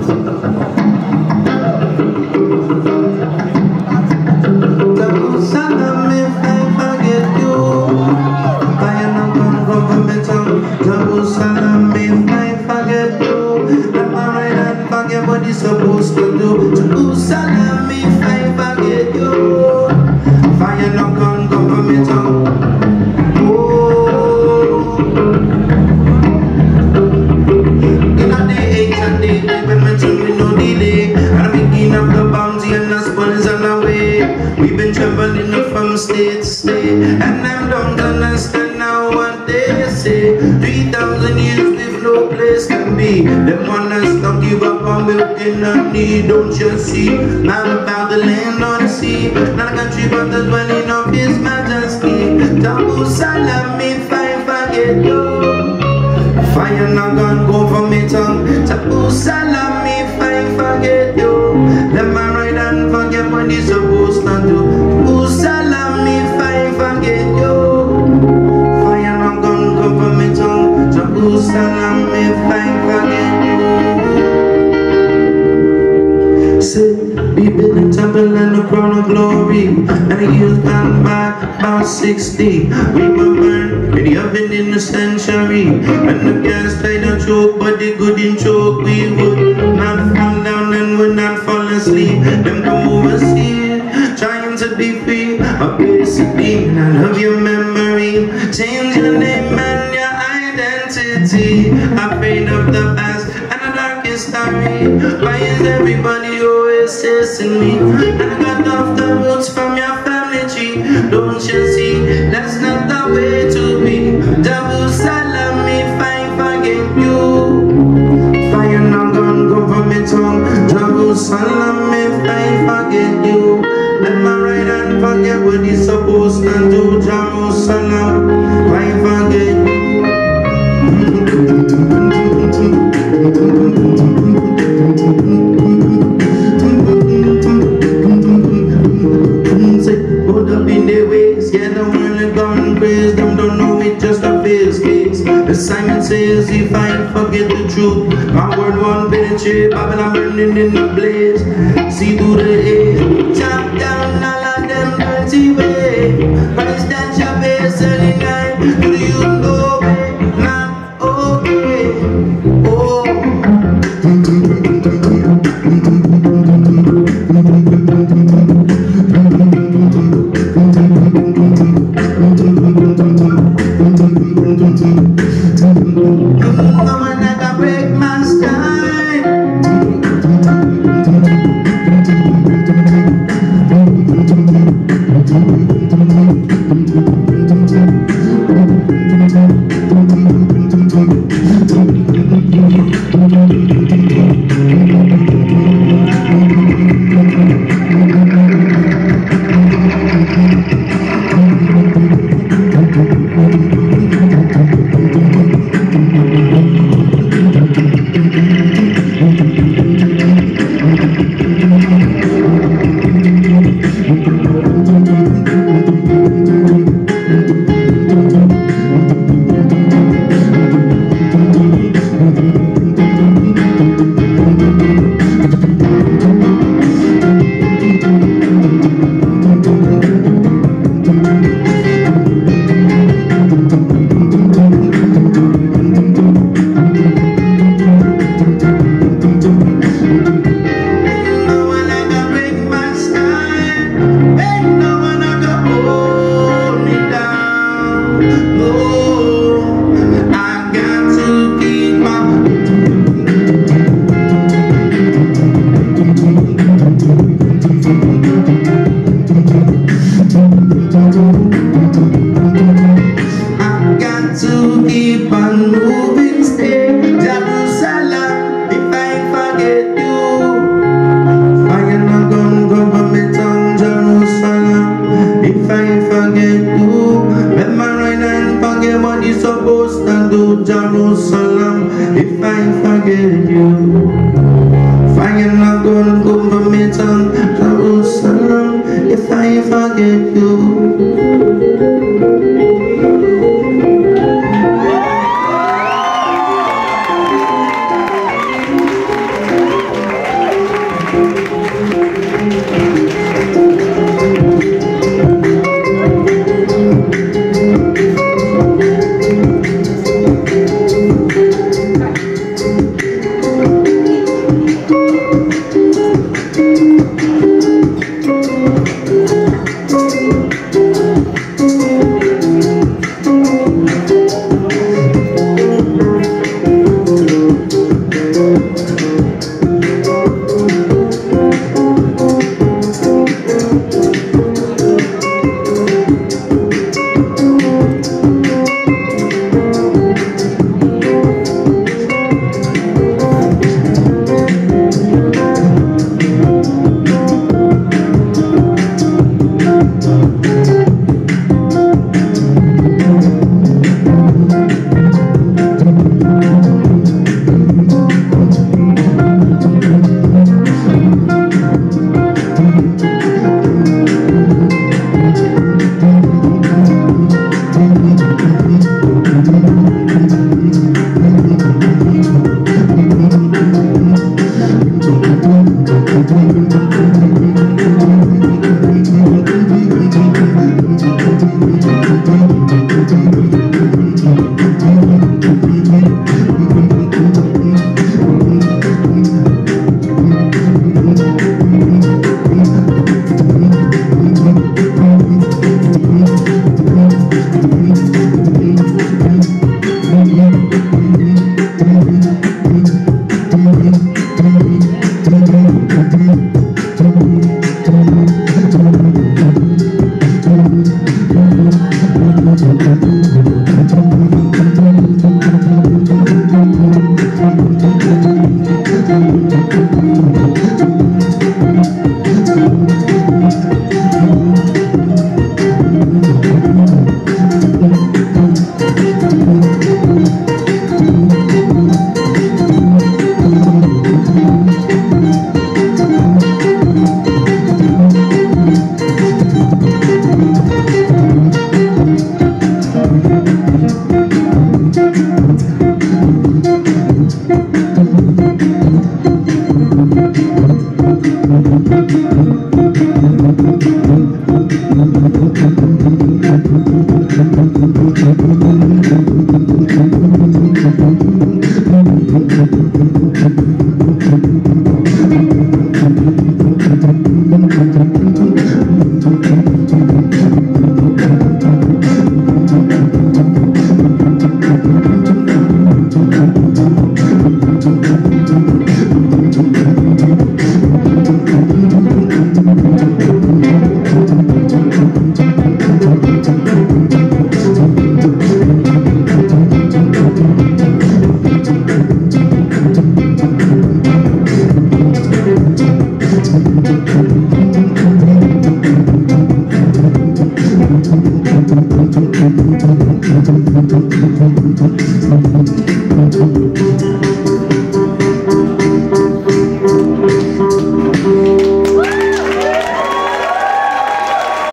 Jerusalem, if I forget you, fire not gonna go from me tongue. Jerusalem, if I forget you, let my right hand forget what it's supposed to do. Jerusalem, if I forget you, fire not gonna go from me tongue. When my children no delay, I'm picking up the bounty and the spoils on the way. We've been traveling from state to state, and I don't understand now what they say. 3,000 years with no place to be. Them wanna don't give up on milk in the need, don't you see? Not about the land or the sea, not a country but the dwelling of His Majesty. Jerusalem, if I forget you, fire not gonna go from me tongue. Jerusalem, if I forget you, let my right hand forget what it's supposed to do. Jerusalem, if I forget you, fire not gonna go from me tongue. Jerusalem, if I forget you. Say, we built a temple and a crown of glory, and the years gone by about 60. We were burned in the oven in the century, and the gas tried to choke, but they couldn't choke. We would not fall down and would not fall asleep. Them come overseas, trying to be free. But basically, I love your memory. Change your name and your identity. Afraid of the past and the dark history. Why is everybody always chasing me? And I got off the roots from your family tree. Don't you see, that's not the way to be. Jerusalem, if I forget you, fire not gonna go from me tongue. Jerusalem, if I forget you, let my right hand forget what it's supposed to do. Jerusalem, if I forget you. Hold up in their ways, yeah, the world gone crazy. Them don't know it, just a face case. The Simon says, if I forget the truth, my word won't penetrate. Babylon burning in the blaze. See through the air, chop down all of them dirty ways. Price that your face early night. Do you know it? Not okay. Oh. Jerusalem, if I forget you, fire not gonna go from me tongue. Jerusalem, if I forget you.